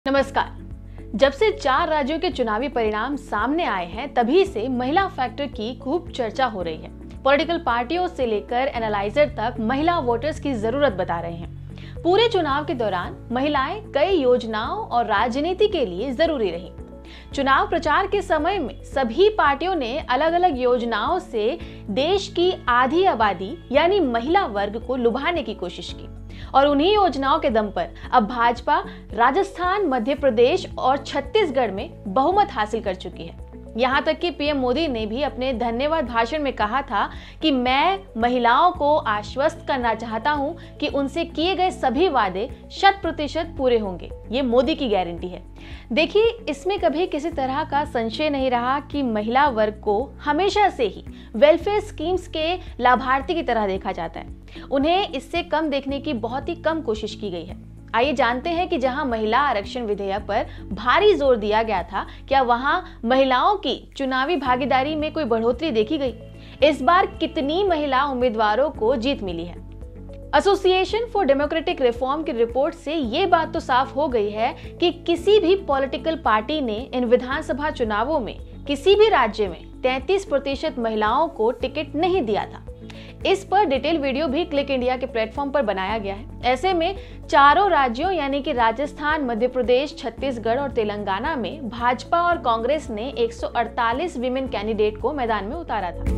नमस्कार। जब से 4 राज्यों के चुनावी परिणाम सामने आए हैं, तभी से महिला फैक्टर की खूब चर्चा हो रही है। पॉलिटिकल पार्टियों से लेकर एनालाइजर तक महिला वोटर्स की जरूरत बता रहे हैं। पूरे चुनाव के दौरान महिलाएं कई योजनाओं और राजनीति के लिए जरूरी रही। चुनाव प्रचार के समय में सभी पार्टियों ने अलग अलग योजनाओं से देश की आधी आबादी यानी महिला वर्ग को लुभाने की कोशिश की और उन्हीं योजनाओं के दम पर अब भाजपा राजस्थान, मध्य प्रदेश और छत्तीसगढ़ में बहुमत हासिल कर चुकी है। यहाँ तक कि पीएम मोदी ने भी अपने धन्यवाद भाषण में कहा था कि मैं महिलाओं को आश्वस्त करना चाहता हूँ कि उनसे किए गए सभी वादे 100% पूरे होंगे। ये मोदी की गारंटी है। देखिए, इसमें कभी किसी तरह का संशय नहीं रहा कि महिला वर्ग को हमेशा से ही वेलफेयर स्कीम्स के लाभार्थी की तरह देखा जाता है। उन्हें इससे कम देखने की बहुत ही कम कोशिश की गई है। आइए जानते हैं कि जहां महिला आरक्षण विधेयक पर भारी जोर दिया गया था, क्या वहां महिलाओं की चुनावी भागीदारी में कोई बढ़ोतरी देखी गई? इस बार कितनी महिला उम्मीदवारों को जीत मिली है? एसोसिएशन फॉर डेमोक्रेटिक रिफॉर्म की रिपोर्ट से ये बात तो साफ हो गई है कि किसी भी पॉलिटिकल पार्टी ने इन विधानसभा चुनावों में किसी भी राज्य में 33% महिलाओं को टिकट नहीं दिया था। इस पर डिटेल वीडियो भी क्लिक इंडिया के प्लेटफॉर्म पर बनाया गया है। ऐसे में चारों राज्यों यानी कि राजस्थान, मध्य प्रदेश, छत्तीसगढ़ और तेलंगाना में भाजपा और कांग्रेस ने 148 विमेन कैंडिडेट को मैदान में उतारा था।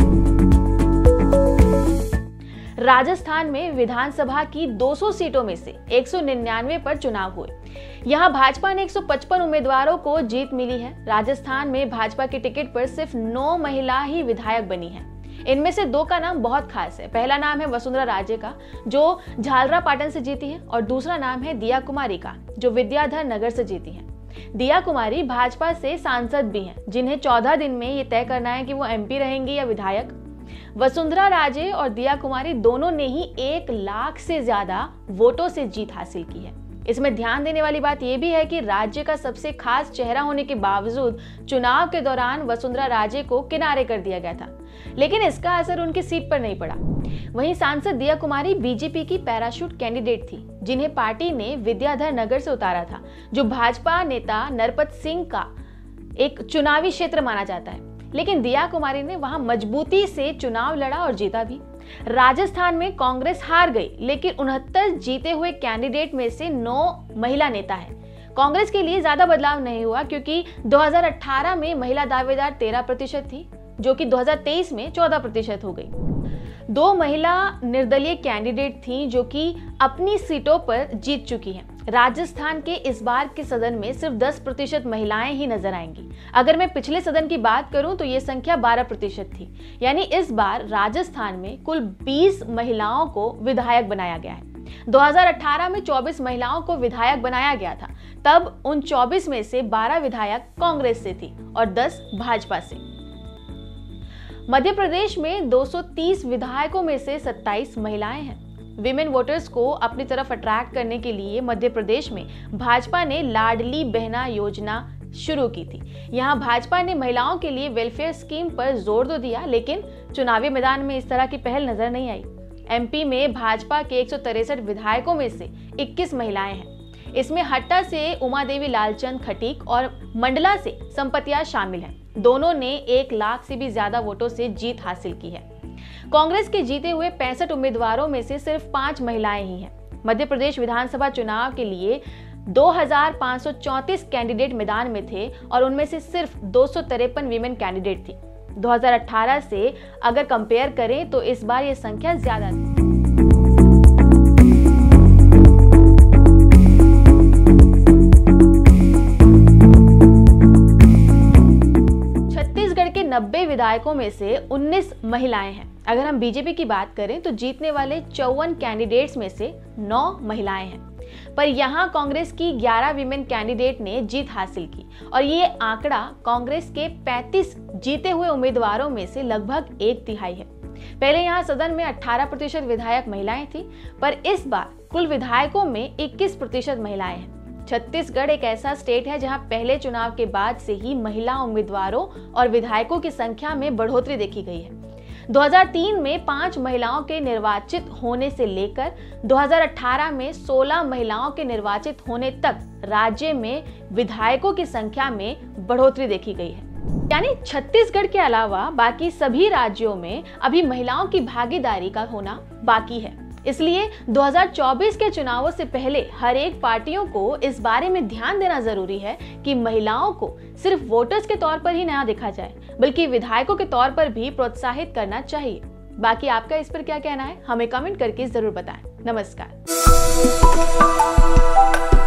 राजस्थान में विधानसभा की 200 सीटों में से 199 पर चुनाव हुए। यहां भाजपा ने 155 उम्मीदवारों को जीत मिली है। राजस्थान में भाजपा के टिकट पर सिर्फ 9 महिला ही विधायक बनी है। इनमें से 2 का नाम बहुत खास है। पहला नाम है वसुंधरा राजे का, जो झालरापाटन से जीती है, और दूसरा नाम है दिया कुमारी का, जो विद्याधर नगर से जीती है। दिया कुमारी भाजपा से सांसद भी हैं, जिन्हें 14 दिन में ये तय करना है कि वो एमपी रहेंगी या विधायक। वसुंधरा राजे और दिया कुमारी दोनों ने ही 1 लाख से ज्यादा वोटों से जीत हासिल की है। इसमें ध्यान देने वाली बात यह भी है कि राज्य का सबसे खास चेहरा होने के बावजूद चुनाव के दौरान वसुंधरा राजे को किनारे कर दिया गया था, लेकिन इसका असर उनकी सीट पर नहीं पड़ा। वहीं सांसद दिया कुमारी बीजेपी की पैराशूट कैंडिडेट थी, जिन्हें पार्टी ने विद्याधर नगर से उतारा था, जो भाजपा नेता नरपत सिंह का एक चुनावी क्षेत्र माना जाता है। लेकिन दिया कुमारी ने वहां मजबूती से चुनाव लड़ा और जीता भी। राजस्थान में कांग्रेस हार गई, लेकिन 69 जीते हुए कैंडिडेट में से 9 महिला नेता है। कांग्रेस के लिए ज्यादा बदलाव नहीं हुआ, क्योंकि 2018 में महिला दावेदार 13% थी, जो कि 2023 में 14% हो गई। 2 महिला निर्दलीय कैंडिडेट थीं, जो कि अपनी सीटों पर जीत चुकी हैं। राजस्थान के इस बार के सदन में सिर्फ 10% महिलाएं ही नजर आएंगी। अगर मैं पिछले सदन की बात करूं तो ये संख्या 12% थी। यानी इस बार राजस्थान में कुल 20 महिलाओं को विधायक बनाया गया है। 2018 में 24 महिलाओं को विधायक बनाया गया था। तब उन 24 में से 12 विधायक कांग्रेस से थी और 10 भाजपा से। मध्य प्रदेश में 230 विधायकों में से 27 महिलाएं हैं। विमेन वोटर्स को अपनी तरफ अट्रैक्ट करने के लिए मध्य प्रदेश में भाजपा ने लाडली बहना योजना शुरू की थी। यहां भाजपा ने महिलाओं के लिए वेलफेयर स्कीम पर जोर तो दिया, लेकिन चुनावी मैदान में इस तरह की पहल नजर नहीं आई। एमपी में भाजपा के 163 विधायकों में से 21 महिलाएं हैं। इसमें हट्टा से उमा देवी लालचंद खटीक और मंडला से संपतिया शामिल हैं। दोनों ने 1 लाख से भी ज्यादा वोटों से जीत हासिल की है। कांग्रेस के जीते हुए 65 उम्मीदवारों में से सिर्फ 5 महिलाएं ही हैं। मध्य प्रदेश विधानसभा चुनाव के लिए 2534 कैंडिडेट मैदान में थे और उनमें से सिर्फ 253 विमेन कैंडिडेट थी। 2018 से अगर कंपेयर करें तो इस बार यह संख्या ज्यादा थी। छत्तीसगढ़ के 90 विधायकों में से 19 महिलाएं हैं। अगर हम बीजेपी की बात करें तो जीतने वाले 54 कैंडिडेट्स में से 9 महिलाएं हैं, पर यहां कांग्रेस की 11 विमेन कैंडिडेट ने जीत हासिल की और ये आंकड़ा कांग्रेस के 35 जीते हुए उम्मीदवारों में से लगभग 1/3 है। पहले यहां सदन में 18% विधायक महिलाएं थी, पर इस बार कुल विधायकों में 21% महिलाएं हैं। छत्तीसगढ़ एक ऐसा स्टेट है जहां पहले चुनाव के बाद से ही महिला उम्मीदवारों और विधायकों की संख्या में बढ़ोतरी देखी गई है। 2003 में 5 महिलाओं के निर्वाचित होने से लेकर 2018 में 16 महिलाओं के निर्वाचित होने तक राज्य में विधायकों की संख्या में बढ़ोतरी देखी गई है। यानी छत्तीसगढ़ के अलावा बाकी सभी राज्यों में अभी महिलाओं की भागीदारी का होना बाकी है। इसलिए 2024 के चुनावों से पहले हर एक पार्टियों को इस बारे में ध्यान देना जरूरी है कि महिलाओं को सिर्फ वोटर्स के तौर पर ही ना देखा जाए, बल्कि विधायकों के तौर पर भी प्रोत्साहित करना चाहिए। बाकी आपका इस पर क्या कहना है, हमें कमेंट करके जरूर बताएं। नमस्कार।